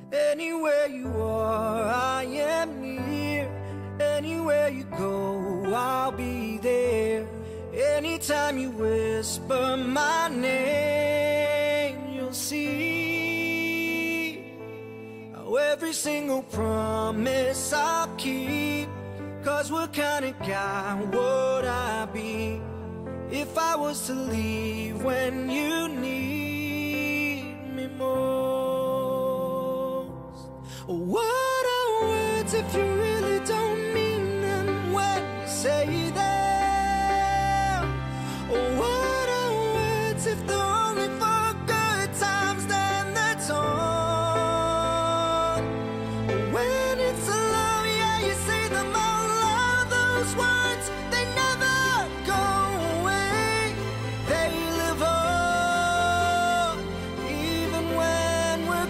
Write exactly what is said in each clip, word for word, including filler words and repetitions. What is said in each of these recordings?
Anywhere you are, I am near. Anywhere you go, I'll be there. Anytime you whisper my name, you'll see how every single promise I'll keep. 'Cause what kind of guy would I be if I was to leave when you need me most? What are words if you really don't mean them when you say them? What are words if they're only for good times, then that's all? When it's love, yeah, you say them out loud. Those words, they never go away. They live on, even when we're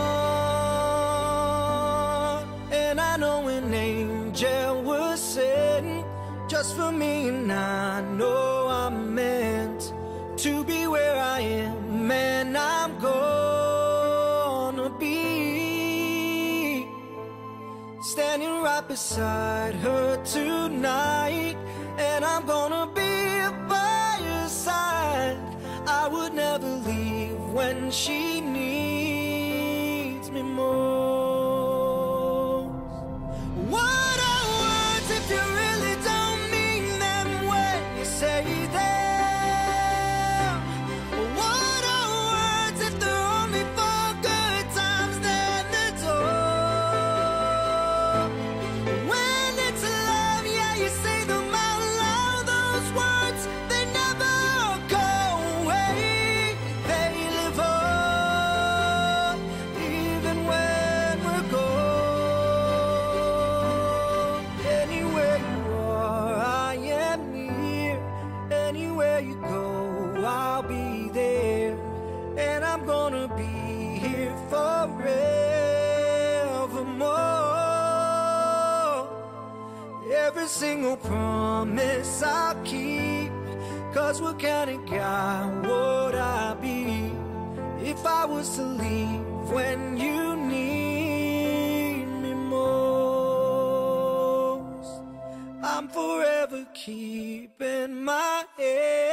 gone. And I know an angel was sent just for me, and I know I'm meant to be where I am, and I'm gonna be standing right beside her tonight. And I'm gonna be by her side. I would never leave when she needs me most. What are words if you really don't mean them when you say them? What are words if they're only for good times, then that's all? When it's love, yeah, you say them out loud. Those words, they never go away. They live on, even when we're gone. Anywhere you are, I am near. Anywhere you go, I'll be there. And I'm gonna be here forevermore. Every single promise I'll keep. 'Cause what kind of guy would I be if I was to leave when you need me most? I'm forever keeping my head